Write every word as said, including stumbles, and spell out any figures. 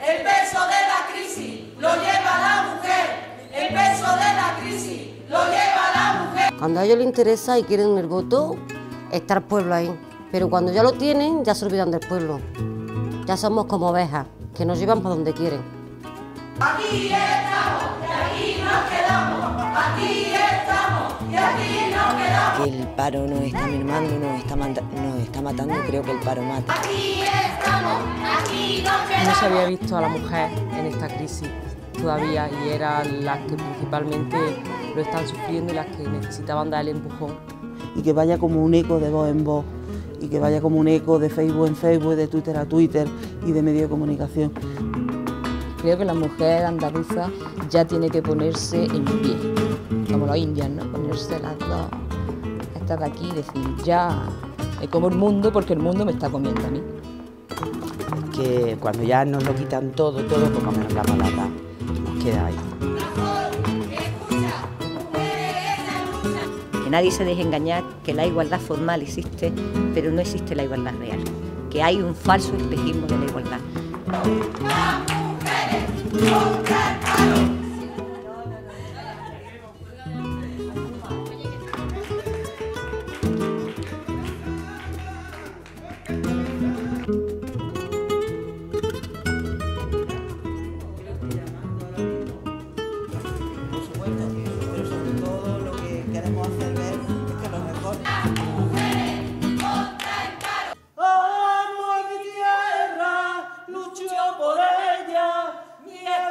el peso de la crisis lo lleva la mujer, el peso de la crisis lo lleva la mujer. Cuando a ellos les interesa y quieren el voto, está el pueblo ahí, pero cuando ya lo tienen, ya se olvidan del pueblo. Ya somos como ovejas, que nos llevan para donde quieren. Aquí estamos y aquí nos quedamos, aquí estamos y aquí nos quedamos. El paro nos está mermando, nos está, nos está matando, creo que el paro mata. Aquí estamos, aquí nos quedamos. No se había visto a la mujer en esta crisis todavía y eran las que principalmente lo están sufriendo y las que necesitaban dar el empujón. Y que vaya como un eco de voz en voz, y que vaya como un eco de Facebook en Facebook, de Twitter a Twitter y de medio de comunicación. Creo que la mujer andaluza ya tiene que ponerse en pie, como los indios, ¿no? Ponerse las dos, estas de aquí y decir, ya me como el mundo porque el mundo me está comiendo a mí. Que cuando ya nos lo quitan todo, todo, como menos la palabra, nos queda ahí. Que nadie se deje engañar, que la igualdad formal existe, pero no existe la igualdad real. Que hay un falso espejismo de la igualdad. Por supuesto, pero sobre todo lo que queremos hacer ver es que lo mejor. Amo a mi tierra, lucho por ella, mi